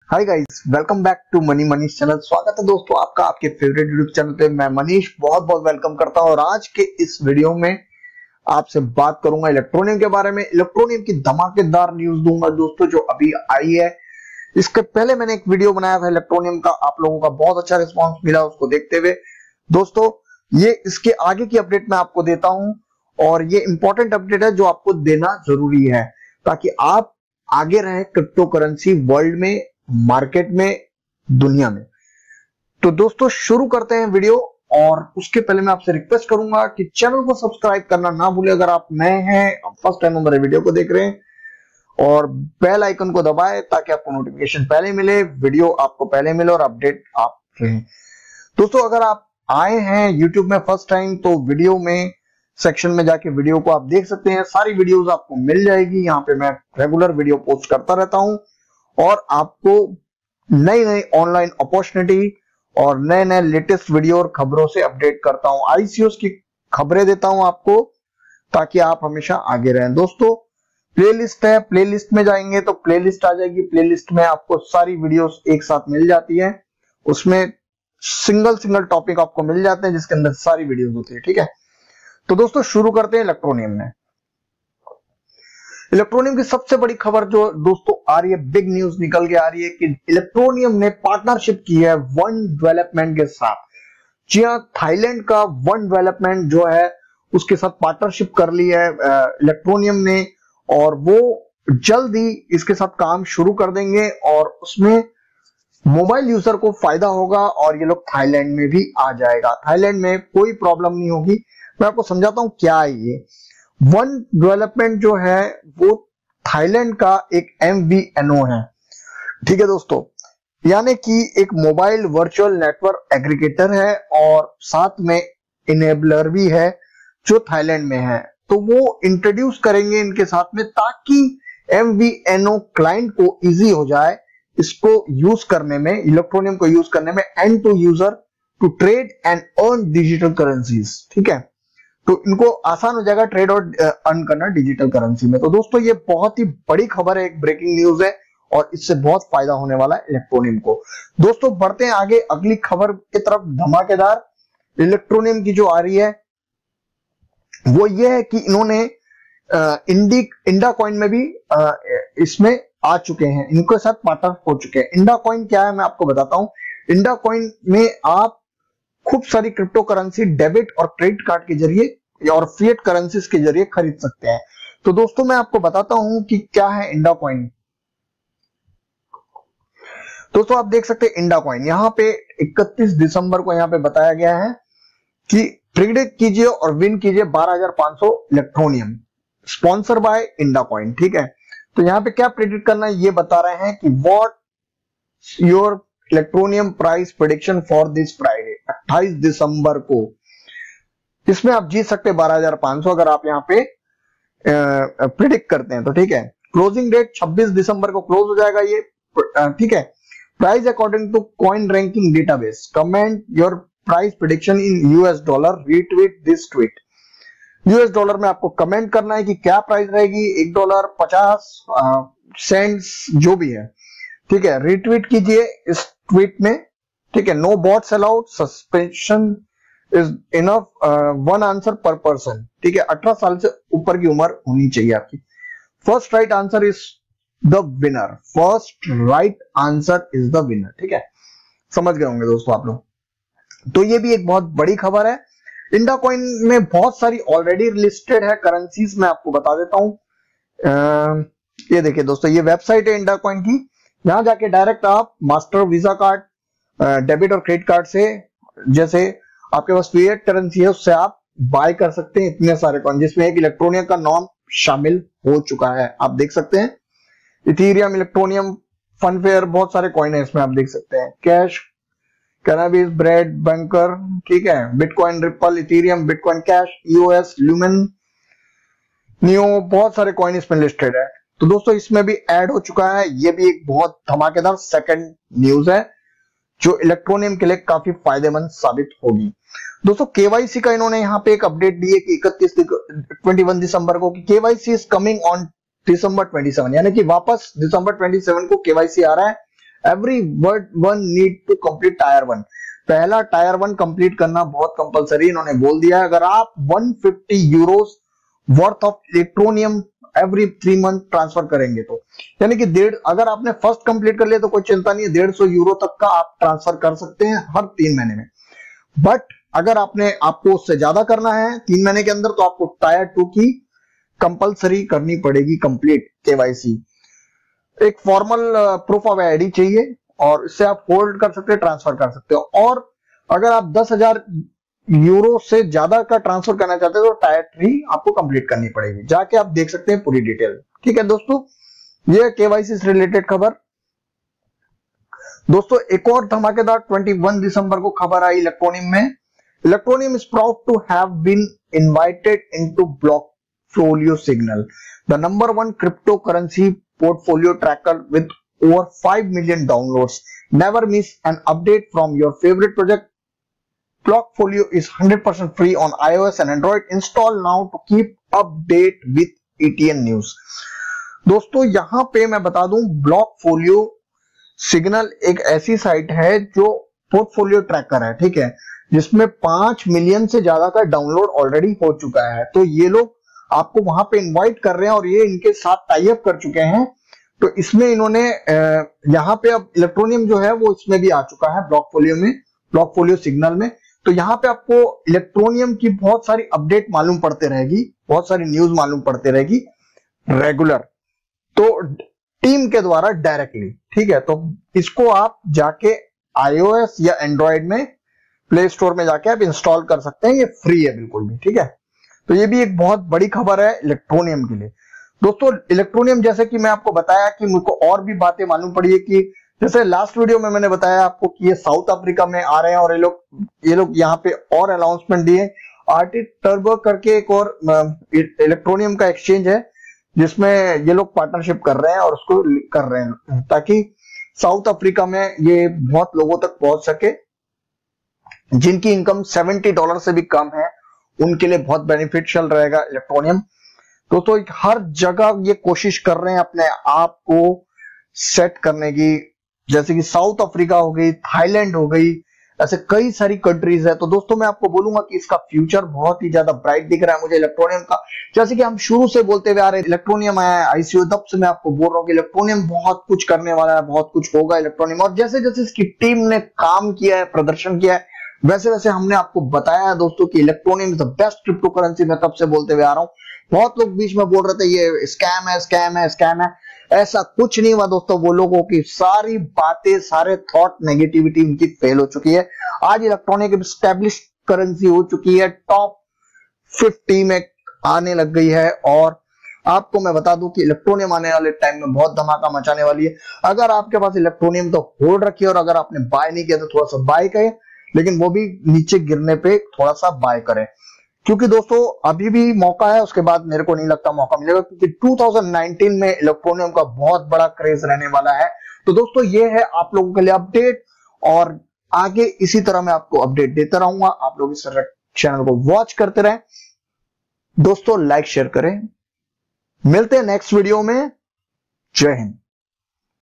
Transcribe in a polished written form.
Hi guys, welcome back to Manish channel. स्वागत है दोस्तों आपका आपके फेवरेट यूट्यूब चैनल पे। मैं मनीष बहुत बहुत वेलकम करता हूं और आज के इस वीडियो में आपसे बात करूंगा इलेक्ट्रोनियम के बारे में। इलेक्ट्रोनियम की धमाकेदार न्यूज दूंगा दोस्तों जो अभी आई है। इसके पहले मैंने एक वीडियो बनाया था इलेक्ट्रोनियम का, आप लोगों का बहुत अच्छा रिस्पॉन्स मिला उसको देखते हुए। दोस्तों ये इसके आगे की अपडेट मैं आपको देता हूं और ये इंपॉर्टेंट अपडेट है जो आपको देना जरूरी है ताकि आप आगे रहें क्रिप्टो करेंसी वर्ल्ड में, मार्केट में, दुनिया में। तो दोस्तों शुरू करते हैं वीडियो और उसके पहले मैं आपसे रिक्वेस्ट करूंगा कि चैनल को सब्सक्राइब करना ना भूलें अगर आप नए हैं, फर्स्ट टाइम हमारे वीडियो को देख रहे हैं, और बेल आइकन को दबाएं ताकि आपको नोटिफिकेशन पहले मिले, वीडियो आपको पहले मिले और अपडेट आप रहें। दोस्तों अगर आप आए हैं यूट्यूब में फर्स्ट टाइम तो वीडियो में सेक्शन में जाके वीडियो को आप देख सकते हैं, सारी वीडियोस आपको मिल जाएगी। यहाँ पे मैं रेगुलर वीडियो पोस्ट करता रहता हूं और आपको नई नई ऑनलाइन अपॉर्चुनिटी और नए नए लेटेस्ट वीडियो और खबरों से अपडेट करता हूं। आईसीओस की खबरें देता हूं आपको ताकि आप हमेशा आगे रहें। दोस्तों प्लेलिस्ट है, प्लेलिस्ट में जाएंगे तो प्लेलिस्ट आ जाएगी। प्लेलिस्ट में आपको सारी वीडियोस एक साथ मिल जाती है, उसमें सिंगल टॉपिक आपको मिल जाते हैं जिसके अंदर सारी वीडियोस होती है। ठीक है, तो दोस्तों शुरू करते हैं इलेक्ट्रोनियम में। इलेक्ट्रोनियम की सबसे बड़ी खबर जो दोस्तों आ रही है, बिग न्यूज निकल के आ रही है कि इलेक्ट्रोनियम ने पार्टनरशिप की है वन डेवलपमेंट के साथ। जी हां, थाईलैंड का वन डेवलपमेंट जो है उसके साथ पार्टनरशिप कर ली है इलेक्ट्रोनियम ने और वो जल्द ही इसके साथ काम शुरू कर देंगे और उसमें मोबाइल यूजर को फायदा होगा और ये लोग थाईलैंड में भी आ जाएगा। थाईलैंड में कोई प्रॉब्लम नहीं होगी। मैं आपको समझाता हूं क्या है ये वन डेवलपमेंट जो है वो थाईलैंड का एक MVNO है। ठीक है दोस्तों, यानी कि एक मोबाइल वर्चुअल नेटवर्क एग्रीगेटर है और साथ में इनेबलर भी है जो थाईलैंड में है। तो वो इंट्रोड्यूस करेंगे इनके साथ में ताकि MVNO क्लाइंट को इजी हो जाए इसको यूज करने में, इलेक्ट्रोनियम को यूज करने में, end to user to trade and earn digital currencies. ठीक है, तो इनको आसान हो जाएगा ट्रेड और अर्न करना डिजिटल करेंसी में। तो दोस्तों ये बहुत ही बड़ी खबर है, एक ब्रेकिंग न्यूज है और इससे बहुत फायदा होने वाला है इलेक्ट्रोनियम को। दोस्तों बढ़ते हैं आगे अगली खबर की तरफ। धमाकेदार इलेक्ट्रोनियम की जो आ रही है वो ये है कि इन्होंने इंडाकॉइन में भी इसमें आ चुके हैं, इनके साथ पार्टनर हो चुके हैं। इंडाकॉइन क्या है मैं आपको बताता हूं। इंडाकॉइन में आप खूब सारी क्रिप्टो करेंसी डेबिट और क्रेडिट कार्ड के जरिए और फिएट करेंसीज के जरिए खरीद सकते हैं। तो दोस्तों मैं आपको बताता हूं कि क्या है इंडाकॉइन। दोस्तों आप देख सकते हैं इंडाकॉइन यहां पे 31 दिसंबर को यहां पे बताया गया है कि प्रेडिक्ट कीजिए और विन कीजिए 12,500 इलेक्ट्रोनियम, स्पॉन्सर बाय इंडाकॉइन। ठीक है, तो यहां पे क्या प्रेडिक्ट करना है ये बता रहे हैं कि what your Electroneum price prediction for this Friday 28 दिसंबर को। इसमें आप जीत सकते हैं 12,500 अगर आप यहाँ पे प्रेडिक्ट करते हैं तो। ठीक है, क्लोजिंग डेट 26 दिसंबर को क्लोज हो जाएगा ये। ठीक है, price according to coin ranking database, comment your price prediction in $, retweet this tweet. $, में आपको कमेंट करना है कि क्या प्राइस रहेगी, $1, 50 सेंट्स जो भी है। ठीक है, रिट्वीट कीजिए इस ट्वीट में। ठीक है, no bots allowed, suspension is enough, one answer per person. ठीक है, 18 साल से ऊपर की उम्र होनी चाहिए आपकी। First right answer is the winner, first right answer is the winner. ठीक है, समझ गए होंगे दोस्तों आप लोग। तो ये भी एक बहुत बड़ी खबर है। इंडाकॉइन में बहुत सारी ऑलरेडी लिस्टेड है करेंसीज, मैं आपको बता देता हूं। ये देखिए दोस्तों, ये वेबसाइट है इंडाकॉइन की। यहां जाके डायरेक्ट आप मास्टर, वीजा कार्ड, डेबिट और क्रेडिट कार्ड से, जैसे आपके पास फिएट करेंसी है उससे आप बाय कर सकते हैं इतने सारे कॉइन, जिसमें एक इलेक्ट्रोनियम का नाम शामिल हो चुका है। आप देख सकते हैं इथेरियम, इलेक्ट्रोनियम, फनफेयर, बहुत सारे कॉइन है इसमें आप देख सकते हैं। कैश, कैनाबिस, ब्रेड, बैंकर, ठीक है, Bitcoin, Ripple, Ethereum, Bitcoin Cash, EOS, Lumen, Neo, बहुत सारे कॉइन इसमें लिस्टेड है। तो दोस्तों इसमें भी ऐड हो चुका है। ये भी एक बहुत धमाकेदार सेकंड न्यूज है जो इलेक्ट्रोनियम के लिए काफी फायदेमंद साबित होगी। दोस्तों केवाईसी का इन्होंने यहाँ पे एक अपडेट दी है कि 21 दिसंबर को कि KYC is coming on December 27, यानी कि वापस December 27 को केवाईसी आ रहा है everyone need to complete tier 1। पहला टायर 1 कंप्लीट करना बहुत कंपलसरी इन्होंने बोल दिया है। अगर आप 150 euros worth of Electroneum every 3 month transfer करेंगे तो, यानी कि अगर आपने फर्स्ट कंप्लीट कर लिया तो कोई चिंता नहीं है, 150 यूरो तक का आप ट्रांसफर कर सकते हैं हर 3 महीने में। बट अगर आपको उससे ज्यादा करना है 3 महीने के अंदर, तो आपको टायर 2 की कंपलसरी करनी पड़ेगी कंप्लीट केवाईसी। एक फॉर्मल प्रूफ ऑफ आईडी चाहिए और इससे आप होल्ड कर सकते हैं, ट्रांसफर कर सकते हो। और अगर आप 10,000 यूरो से ज्यादा का ट्रांसफर करना चाहते हो तो टायर 3 आपको कंप्लीट करनी पड़ेगी। जाके आप देख सकते हैं पूरी डिटेल। ठीक है दोस्तों, ये केवाईसी से रिलेटेड खबर। दोस्तों एक और धमाकेदार 21 दिसंबर को खबर आई इलेक्ट्रोनियम में। Electroneum is proud to have been invited into Blockfolio Signal, the number 1 cryptocurrency portfolio tracker with over 5 million downloads. Never miss an update from your favorite project. Blockfolio is 100% free on iOS and Android. Install now to keep update with ETN news. दोस्तों यहां पे मैं बता दूं, ब्लॉकफोलियो signal एक ऐसी site है जो पोर्टफोलियो ट्रैकर है, ठीक है, जिसमें 5 मिलियन से ज्यादा का डाउनलोड ऑलरेडी हो चुका है। तो ये लोग आपको वहां पे इनवाइट कर रहे हैं और ये इनके साथ टाई अप कर चुके हैं। तो इसमें इन्होंने यहाँ पे अब इलेक्ट्रोनियम जो है वो इसमें भी आ चुका है ब्लॉकफोलियो में, ब्लॉकफोलियो सिग्नल में। तो यहाँ पे आपको इलेक्ट्रोनियम की बहुत सारी अपडेट मालूम पड़ते रहेगी, बहुत सारी न्यूज मालूम पड़ते रहेगी रेगुलर, तो टीम के द्वारा डायरेक्टली। ठीक है, तो इसको आप जाके iOS या एंड्रॉइड में प्ले स्टोर में जाके आप इंस्टॉल कर सकते हैं, ये फ्री है बिल्कुल भी। ठीक है, तो ये भी एक बहुत बड़ी खबर है इलेक्ट्रोनियम के लिए। दोस्तों इलेक्ट्रोनियम, जैसे कि मैं आपको बताया कि मुझको और भी बातें मालूम पड़ी है कि जैसे लास्ट वीडियो में मैंने बताया आपको कि ये साउथ अफ्रीका में आ रहे हैं और ये लोग यहाँ पे और अनाउंसमेंट दिए। टर्बो करके एक और इलेक्ट्रोनियम का एक्सचेंज है जिसमें ये लोग पार्टनरशिप कर रहे हैं और उसको कर रहे हैं ताकि साउथ अफ्रीका में ये बहुत लोगों तक पहुंच सके जिनकी इनकम $70 से भी कम है, उनके लिए बहुत बेनिफिशियल रहेगा इलेक्ट्रोनियम। दोस्तों हर जगह ये कोशिश कर रहे हैं अपने आप को सेट करने की, जैसे कि साउथ अफ्रीका हो गई, थाईलैंड हो गई, ऐसे कई सारी कंट्रीज है। तो दोस्तों मैं आपको बोलूंगा कि इसका फ्यूचर बहुत ही ज्यादा ब्राइट दिख रहा है मुझे इलेक्ट्रोनियम का। जैसे कि हम शुरू से बोलते हुए आ रहे हैं इलेक्ट्रोनियम आया है ICO, तब से मैं आपको बोल रहा हूँ कि इलेक्ट्रोनियम बहुत कुछ करने वाला है, बहुत कुछ होगा इलेक्ट्रोनियम। और जैसे जैसे इसकी टीम ने काम किया है, प्रदर्शन किया है, वैसे वैसे हमने आपको बताया है दोस्तों कि Electroneum is the best cryptocurrency. मैं कब से बोलते हुए आ रहा हूं, बहुत लोग बीच में बोल रहे थे ये स्कैम है, स्कैम है, स्कैम है। ऐसा कुछ नहीं हुआ दोस्तों, वो लोगों की सारी बातें, सारे थॉट, नेगेटिविटी उनकी फेल हो चुकी है। आज इलेक्ट्रॉनिक एस्टैब्लिश करेंसी हो चुकी है, टॉप 50 में आने लग गई है। और आपको मैं बता दूं कि इलेक्ट्रोनियम आने वाले टाइम में बहुत धमाका मचाने वाली है। अगर आपके पास इलेक्ट्रोनियम तो होल्ड रखिए, और अगर आपने बाय नहीं किया तो थोड़ा सा बाय करें, लेकिन वो भी नीचे गिरने पे थोड़ा सा बाय करें, क्योंकि दोस्तों अभी भी मौका है। उसके बाद मेरे को नहीं लगता मौका मिलेगा, क्योंकि 2019 में इलेक्ट्रोनियम का बहुत बड़ा क्रेज रहने वाला है। तो दोस्तों ये है आप लोगों के लिए अपडेट, और आगे इसी तरह मैं आपको अपडेट देता रहूंगा। आप लोग इस चैनल को वॉच करते रहें दोस्तों, लाइक शेयर करें। मिलते हैं नेक्स्ट वीडियो में। जय हिंद।